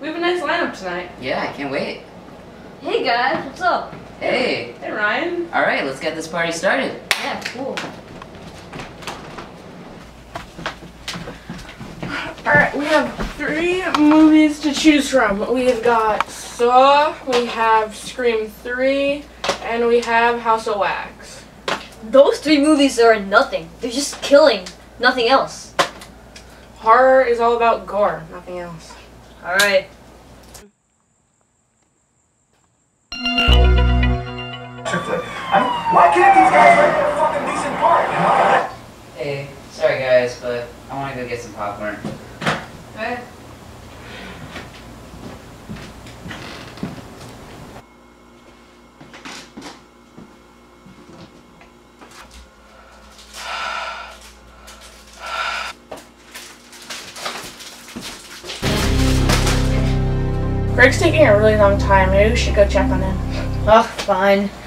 We have a nice lineup tonight. Yeah, I can't wait. Hey guys, what's up? Hey. Hey Ryan. Alright, let's get this party started. Yeah, cool. Alright, we have 3 movies to choose from. We've got Saw, we have Scream 3, and we have House of Wax. Those 3 movies are nothing. They're just killing. Nothing else. Horror is all about gore, nothing else. Alright. Why can't these guys write a fucking decent part, you know? Hey, sorry guys, but I want to go get some popcorn. Alright. Greg's taking a really long time. Maybe we should go check on him. Oh, fine.